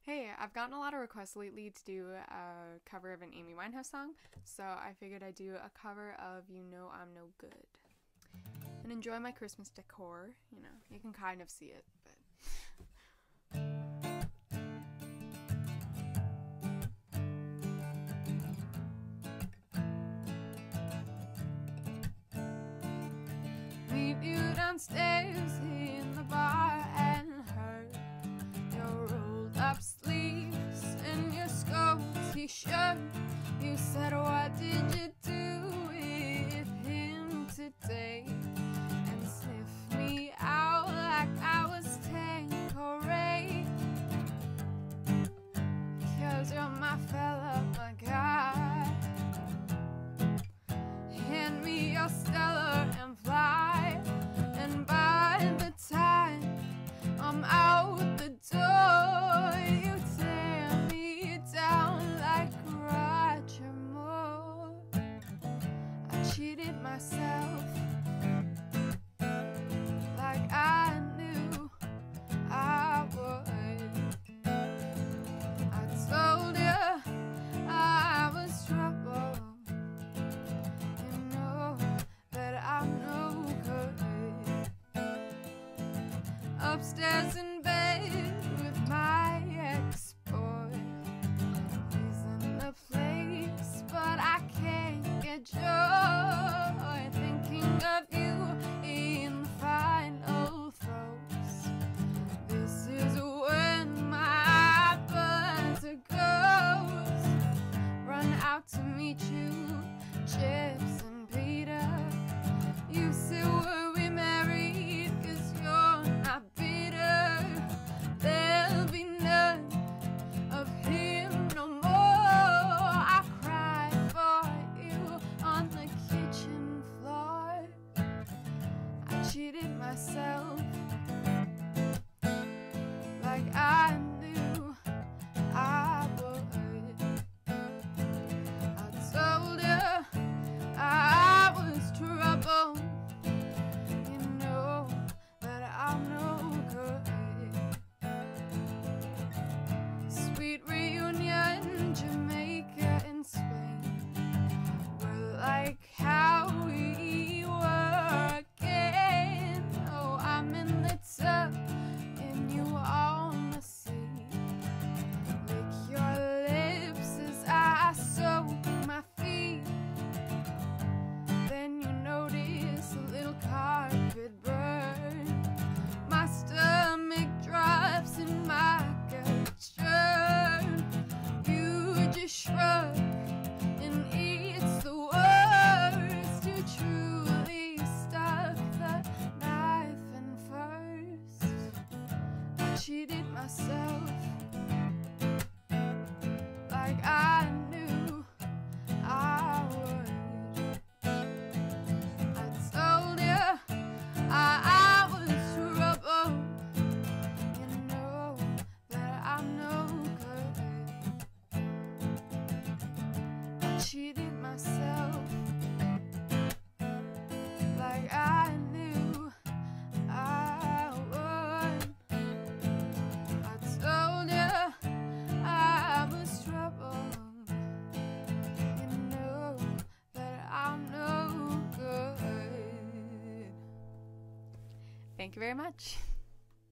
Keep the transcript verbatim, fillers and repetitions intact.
Hey, I've gotten a lot of requests lately to do a cover of an Amy Winehouse song, so I figured I'd do a cover of You Know I'm No Good. And enjoy my Christmas decor, you know, you can kind of see it, but... Meet you downstairs in the bar and heard your rolled up sleeves and your skull t-shirt. You said, what did you do with him today? And sniffed me out like I was Tanqueray. Cause you're my fella, my guy. Hand me your Stella and fly. And by the time I'm out the door, you tear me down like Roger Moore. I cheated myself like I knew I would. I told you I was trouble. You know that I'm no good. Upstairs in bed with my ex-boy. He's in the place, but I can't get joy thinking of you in the final throes. This is when my buzzer goes. Run out to meet you, Chips and Peter. You say, were we married? Cause you're not bitter. There'll be none of him no more. I cried for you on the kitchen floor. I cheated myself like I knew I would. I told you I was trouble. You know that I'm no good. Sweet reunion, Jamaica and Spain. We're like how we were again. Oh, I'm in the tub and you on the sea. Lick your lips as I soak my feet. Then you notice a little carpet burn. My stomach drops and my guts churn. You just shrug and it's the worst. You truly stuck the knife in first. I cheated myself like I knew I would. I, I was trouble. You know that I'm no good. I cheated myself like I knew I would. I told you I was trouble. You know that I'm no good. Thank you very much.